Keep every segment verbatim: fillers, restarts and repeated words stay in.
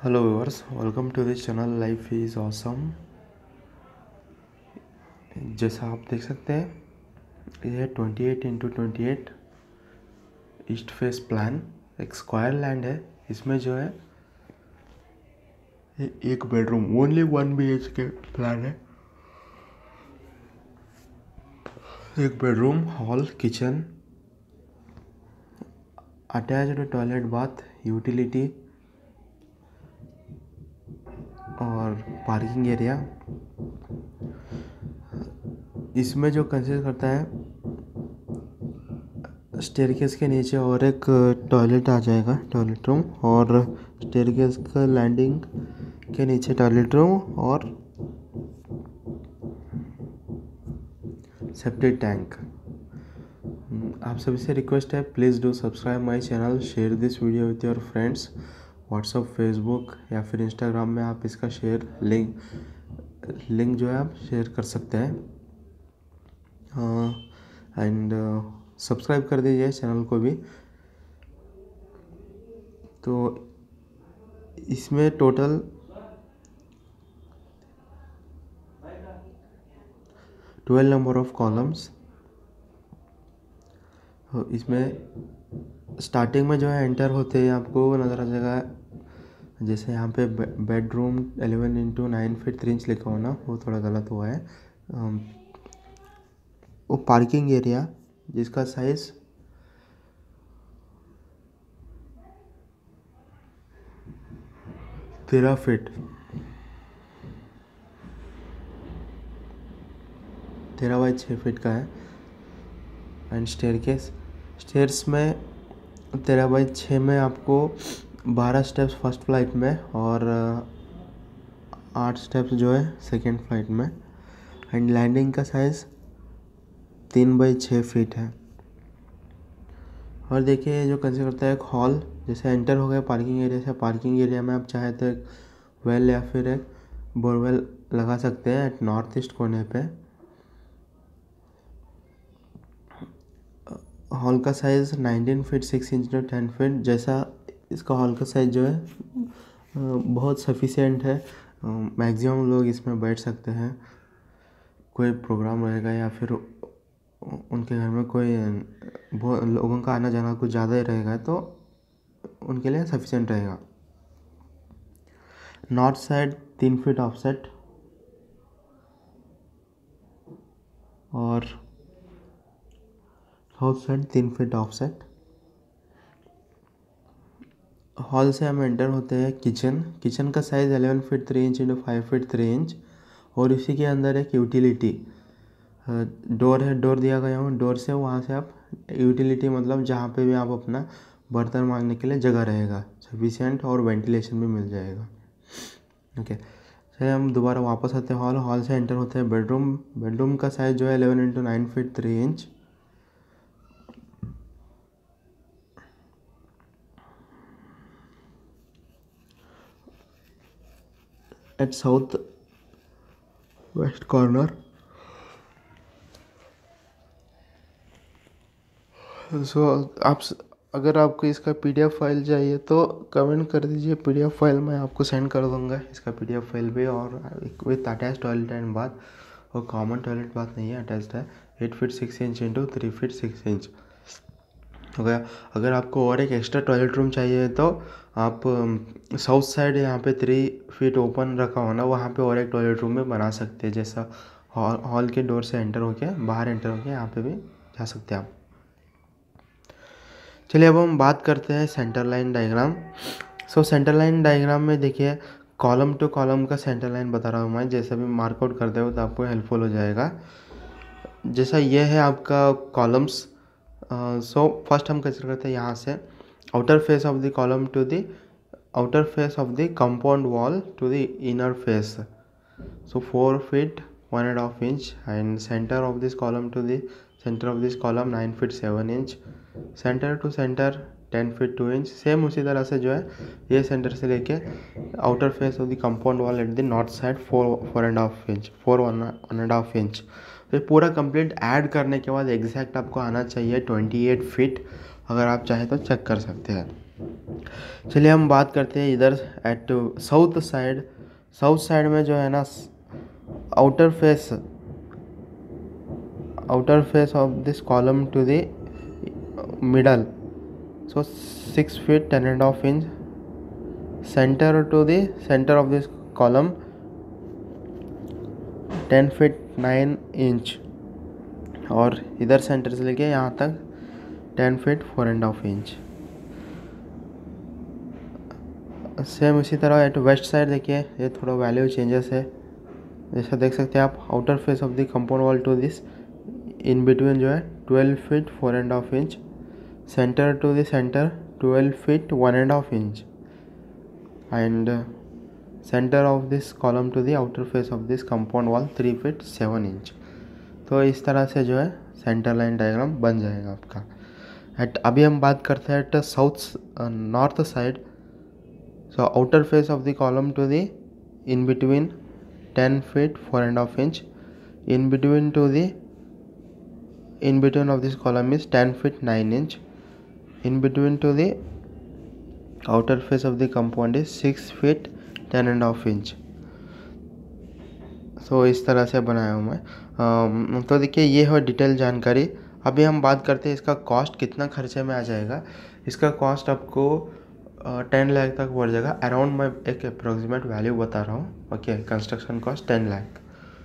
Hello viewers, welcome to this channel life is awesome. जैसा आप देख सकते हैं, यह twenty eight into twenty eight east face plan एक स्क्वायर लैंड है। इसमें जो है ये एक bedroom only one B H K plan है। एक bedroom, hall, kitchen, attached toilet, bath, utility और पार्किंग एरिया। इसमें जो कंसिस्ट करता है, स्टेयरकेस के नीचे और एक टॉयलेट आ जाएगा, टॉयलेट रूम, और स्टेयरकेस का लैंडिंग के नीचे टॉयलेट रूम और सेप्टिक टैंक। आप सभी से रिक्वेस्ट है, please do subscribe my channel, share this video with your friends. WhatsApp, Facebook या फिर इंस्टाग्राम में आप इसका शेयर लिंक लिंक जो है आप शेयर कर सकते हैं। एंड सब्सक्राइब कर दीजिए चैनल को भी। तो इसमें total twelve number of columns. इसमें स्टार्टिंग में जो है एंटर होते ही आपको नज़र आ जाएगा, जैसे यहाँ पे bedroom eleven into nine feet three inch लिखा हो ना, वो थोड़ा गलत हुआ है। वो पार्किंग एरिया जिसका साइज तेरह फीट तेरह बाई छः फीट का है। एंड स्टेयरकेस स्टेयर्स में तेरह बाई छः में आपको बारह स्टेप्स फर्स्ट फ्लाइट में और आठ स्टेप्स जो है सेकेंड फ्लाइट में। एंड लैंडिंग का साइज़ तीन बाई छः फीट है। और देखिए जो कंसिडर करता है एक हॉल, जैसे एंटर हो गया पार्किंग एरिया से, पार्किंग एरिया में आप चाहे तो एक वेल या फिर एक बोरवेल लगा सकते हैं एट नॉर्थ ईस्ट कोने पे। हॉल का size nineteen feet six inch to ten feet. जैसा इसका हॉल का साइज़ जो है बहुत सफिशिएंट है, मैक्सिमम लोग इसमें बैठ सकते हैं। कोई प्रोग्राम रहेगा या फिर उनके घर में कोई बहुत लोगों का आना जाना कुछ ज़्यादा ही रहेगा तो उनके लिए सफिशिएंट रहेगा। नॉर्थ साइड तीन फीट ऑफसेट और साउथ साइड तीन फीट ऑफसेट। हॉल से हम एंटर होते हैं किचन। किचन का size eleven feet three inch into five feet three inch और इसी के अंदर एक यूटिलिटी डोर है, डोर दिया गया हूँ। डोर से वहाँ से आप यूटिलिटी मतलब जहाँ पे भी आप अपना बर्तन मांगने के लिए जगह रहेगा सफिशिएंट और वेंटिलेशन भी मिल जाएगा। ओके, चलिए हम दोबारा वापस आते हैं हॉल। हॉल से एंटर होते हैं बेडरूम। बेडरूम का साइज़ जो है eleven into nine feet three inch. At south west corner. So आप अगर आपको इसका पीडीएफ फाइल चाहिए तो कमेंट कर दीजिए, पीडीएफ फाइल मैं आपको सेंड कर दूंगा इसका पीडीएफ फाइल भी। और with attach toilet and bath, और कॉमन टॉयलेट बाथ नहीं है, अटैच्ड है। Eight feet six inch into three feet six inch हो गया। अगर आपको और एक एक्स्ट्रा टॉयलेट रूम चाहिए तो आप साउथ साइड यहाँ पे थ्री फीट ओपन रखा हो ना, वहाँ पे और एक टॉयलेट रूम में बना सकते हैं। जैसा हॉल हॉल के डोर से एंटर होके बाहर एंटर होके यहाँ पे भी जा सकते हैं आप। चलिए अब हम बात करते हैं centre line diagram. So centre line diagram में देखिए कॉलम टू कॉलम का सेंटर लाइन बता रहा हूँ मैं, जैसे भी मार्कआउट करते हो तो आपको हेल्पफुल हो जाएगा। जैसा ये है आपका कॉलम्स। सो फर्स्ट हम कंसिडर करते हैं यहाँ से outer face of the column to the outer face of the compound wall to the inner face. So four feet one and half inch and centre of this column to the centre of this column nine feet seven inch. Centre to centre ten feet two inch. Same उसी तरह से जो है ये centre से लेके outer face of the compound wall at the north side four four and half inch four one one and half inch. तो पूरा कंप्लीट ऐड करने के बाद एग्जैक्ट आपको आना चाहिए ट्वेंटी एट फीट। अगर आप चाहें तो चेक कर सकते हैं। चलिए हम बात करते हैं इधर at south side. South side में जो है ना, outer face outer face of this column to the middle, so six feet ten and a half inch, center to the center of this column ten feet nine inch, और इधर centre से लेके यहाँ तक ten feet four and a half inch। Same इसी तरह eight west side देखिए, ये थोड़ा वैल्यू चेंजेस है। जैसा देख सकते हैं आप, outer face of the compound wall to this in between जो है twelve feet four and half inch, centre to the centre twelve feet one and half inch, and centre of this column to the outer face of this compound wall three feet seven inch. तो इस तरह से जो है centre line diagram बन जाएगा आपका। Eight अभी हम बात करते हैं at south north side. So outer face of the column to the in between ten feet four and a half inch, in between to the in between of this column is ten feet nine inch, in between to the outer face of the compound is six feet ten and a half inch। so इस तरह से बनाया हूँ मैं। um, तो देखिए ये है डिटेल जानकारी। अभी हम बात करते हैं इसका कॉस्ट कितना खर्चे में आ जाएगा। इसका कॉस्ट आपको टेन लाख तक बढ़ जाएगा अराउंड। मैं एक अप्रोक्सीमेट वैल्यू बता रहा हूँ। Okay, construction cost ten lakh,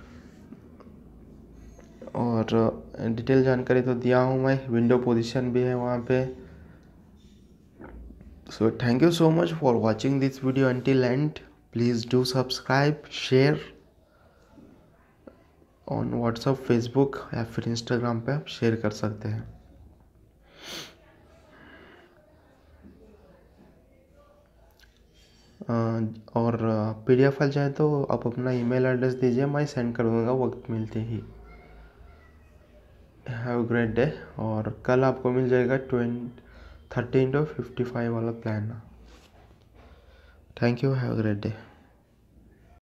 और डिटेल जानकारी तो दिया हूँ मैं। विंडो पोजीशन भी है वहाँ पे। So thank you so much for watching this video until end. Please do subscribe, share on WhatsApp, Facebook या फिर इंस्टाग्राम पे आप शेयर कर सकते हैं। और पीडीएफ फाइल चाहे तो आप अपना ईमेल एड्रेस दीजिए, मैं सेंड कर दूँगा वक्त मिलते ही। Have a great day. और कल आपको मिल जाएगा twenty thirteen to fifty five वाला प्लान। Thank you, have a great day.